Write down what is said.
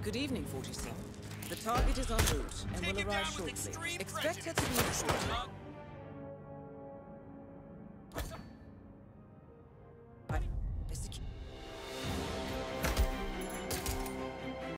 Good evening, 47. The target is en route and will arrive shortly. Expect her to be escorted.